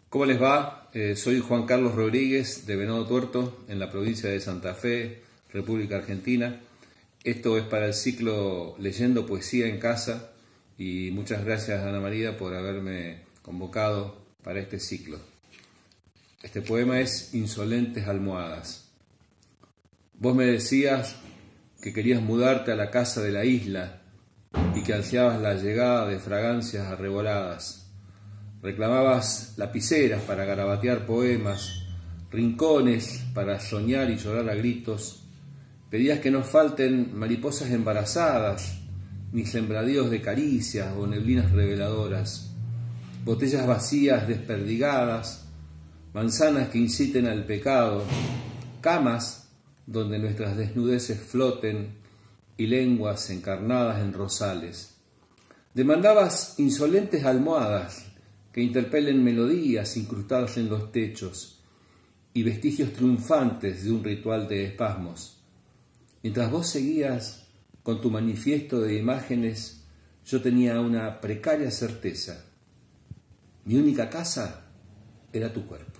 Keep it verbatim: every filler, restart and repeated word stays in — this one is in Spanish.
¿Cómo les va? Eh, soy Juan Carlos Rodríguez de Venado Tuerto, en la provincia de Santa Fe, República Argentina. Esto es para el ciclo Leyendo Poesía en Casa y muchas gracias, Ana María, por haberme convocado para este ciclo. Este poema es Insolentes Almohadas. Vos me decías que querías mudarte a la casa de la isla y que ansiabas la llegada de fragancias arreboladas. Reclamabas lapiceras para garabatear poemas, rincones para soñar y llorar a gritos. Pedías que no falten mariposas embarazadas, ni sembradíos de caricias o neblinas reveladoras, botellas vacías desperdigadas, manzanas que inciten al pecado, camas donde nuestras desnudeces floten y lenguas encarnadas en rosales. Demandabas insolentes almohadas que interpelen melodías incrustadas en los techos y vestigios triunfantes de un ritual de espasmos. Mientras vos seguías con tu manifiesto de imágenes, yo tenía una precaria certeza. Mi única casa era tu cuerpo.